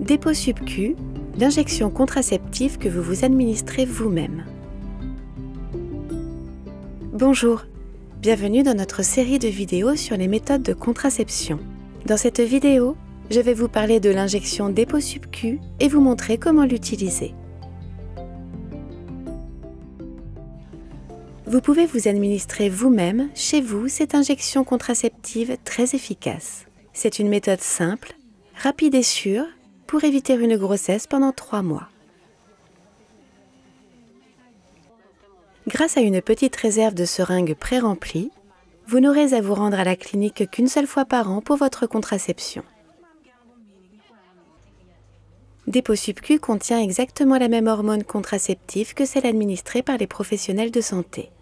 Dépôt sub-Q, l'injection contraceptive que vous vous administrez vous-même. Bonjour, bienvenue dans notre série de vidéos sur les méthodes de contraception. Dans cette vidéo, je vais vous parler de l'injection dépôt sub-Q et vous montrer comment l'utiliser. Vous pouvez vous administrer vous-même, chez vous, cette injection contraceptive très efficace. C'est une méthode simple, rapide et sûre pour éviter une grossesse pendant 3 mois. Grâce à une petite réserve de seringues pré-remplies, vous n'aurez à vous rendre à la clinique qu'une seule fois par an pour votre contraception. Dépôt sub-Q contient exactement la même hormone contraceptive que celle administrée par les professionnels de santé.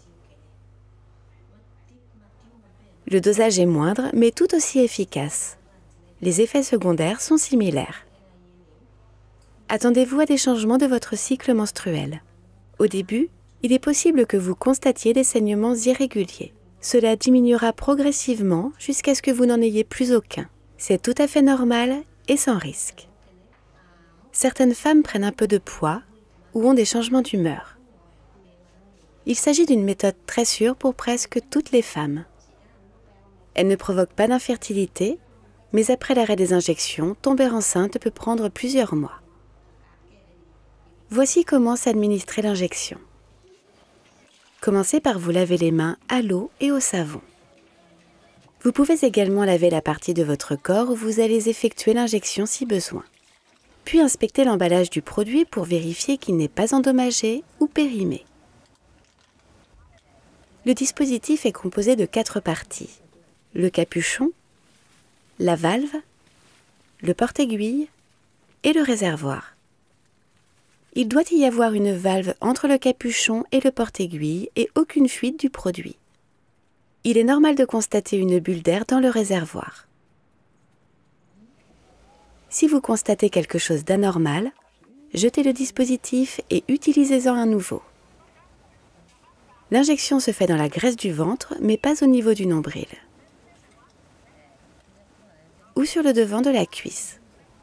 Le dosage est moindre, mais tout aussi efficace. Les effets secondaires sont similaires. Attendez-vous à des changements de votre cycle menstruel. Au début, il est possible que vous constatiez des saignements irréguliers. Cela diminuera progressivement jusqu'à ce que vous n'en ayez plus aucun. C'est tout à fait normal et sans risque. Certaines femmes prennent un peu de poids ou ont des changements d'humeur. Il s'agit d'une méthode très sûre pour presque toutes les femmes. Elle ne provoque pas d'infertilité, mais après l'arrêt des injections, tomber enceinte peut prendre plusieurs mois. Voici comment s'administrer l'injection. Commencez par vous laver les mains à l'eau et au savon. Vous pouvez également laver la partie de votre corps où vous allez effectuer l'injection si besoin. Puis inspectez l'emballage du produit pour vérifier qu'il n'est pas endommagé ou périmé. Le dispositif est composé de 4 parties. Le capuchon, la valve, le porte-aiguille et le réservoir. Il doit y avoir une valve entre le capuchon et le porte-aiguille et aucune fuite du produit. Il est normal de constater une bulle d'air dans le réservoir. Si vous constatez quelque chose d'anormal, jetez le dispositif et utilisez-en un nouveau. L'injection se fait dans la graisse du ventre, mais pas au niveau du nombril. Ou sur le devant de la cuisse.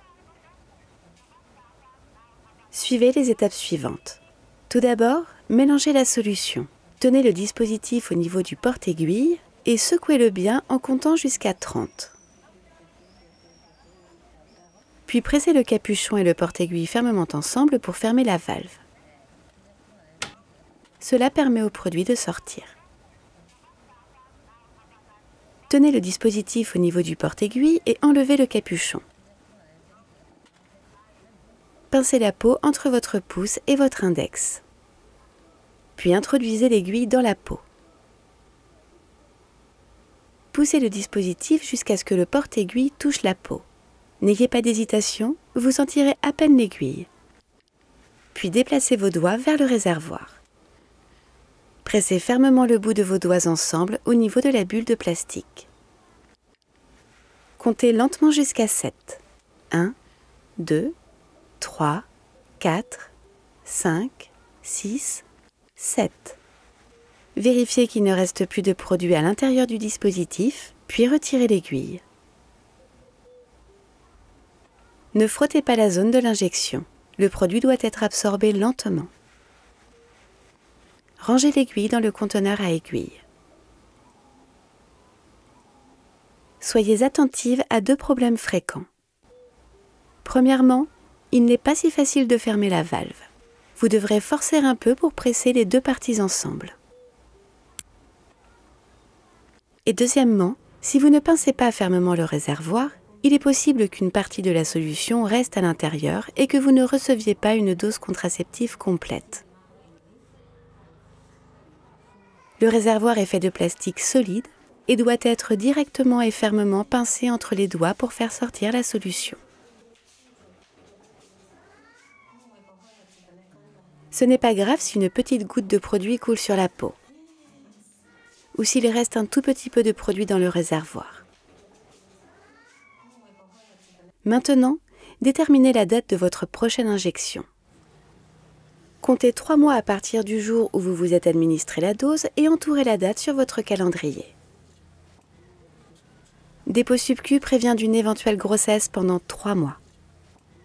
Suivez les étapes suivantes. Tout d'abord, mélangez la solution. Tenez le dispositif au niveau du porte-aiguille et secouez-le bien en comptant jusqu'à 30. Puis pressez le capuchon et le porte-aiguille fermement ensemble pour fermer la valve. Cela permet au produit de sortir. Tenez le dispositif au niveau du porte-aiguille et enlevez le capuchon. Pincez la peau entre votre pouce et votre index. Puis introduisez l'aiguille dans la peau. Poussez le dispositif jusqu'à ce que le porte-aiguille touche la peau. N'ayez pas d'hésitation, vous sentirez à peine l'aiguille. Puis déplacez vos doigts vers le réservoir. Pressez fermement le bout de vos doigts ensemble au niveau de la bulle de plastique. Comptez lentement jusqu'à 7. 1, 2, 3, 4, 5, 6, 7. Vérifiez qu'il ne reste plus de produit à l'intérieur du dispositif, puis retirez l'aiguille. Ne frottez pas la zone de l'injection. Le produit doit être absorbé lentement. Rangez l'aiguille dans le conteneur à aiguille. Soyez attentive à 2 problèmes fréquents. Premièrement, il n'est pas si facile de fermer la valve. Vous devrez forcer un peu pour presser les 2 parties ensemble. Et deuxièmement, si vous ne pincez pas fermement le réservoir, il est possible qu'une partie de la solution reste à l'intérieur et que vous ne receviez pas une dose contraceptive complète. Le réservoir est fait de plastique solide et doit être directement et fermement pincé entre les doigts pour faire sortir la solution. Ce n'est pas grave si une petite goutte de produit coule sur la peau ou s'il reste un tout petit peu de produit dans le réservoir. Maintenant, déterminez la date de votre prochaine injection. Comptez 3 mois à partir du jour où vous vous êtes administré la dose et entourez la date sur votre calendrier. Dépôt sub-Q prévient d'une éventuelle grossesse pendant 3 mois.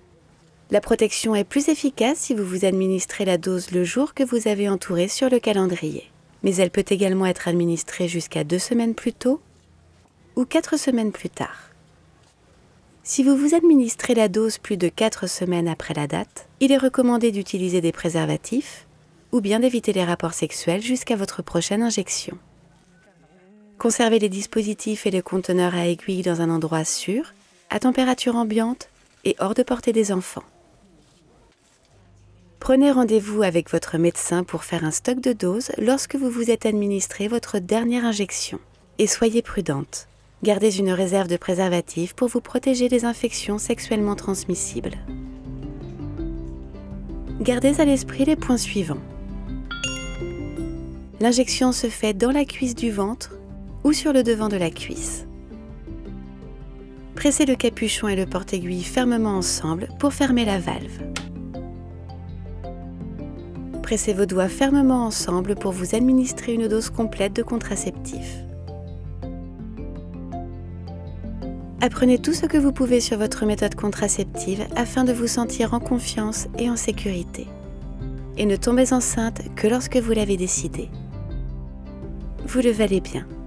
La protection est plus efficace si vous vous administrez la dose le jour que vous avez entouré sur le calendrier. Mais elle peut également être administrée jusqu'à 2 semaines plus tôt ou 4 semaines plus tard. Si vous vous administrez la dose plus de 4 semaines après la date, il est recommandé d'utiliser des préservatifs ou bien d'éviter les rapports sexuels jusqu'à votre prochaine injection. Conservez les dispositifs et les conteneurs à aiguilles dans un endroit sûr, à température ambiante et hors de portée des enfants. Prenez rendez-vous avec votre médecin pour faire un stock de doses lorsque vous vous êtes administré votre dernière injection. Et soyez prudente. Gardez une réserve de préservatifs pour vous protéger des infections sexuellement transmissibles. Gardez à l'esprit les points suivants. L'injection se fait dans la cuisse du ventre ou sur le devant de la cuisse. Pressez le capuchon et le porte-aiguille fermement ensemble pour fermer la valve. Pressez vos doigts fermement ensemble pour vous administrer une dose complète de contraceptif. Apprenez tout ce que vous pouvez sur votre méthode contraceptive afin de vous sentir en confiance et en sécurité. Et ne tombez enceinte que lorsque vous l'avez décidé. Vous le valez bien.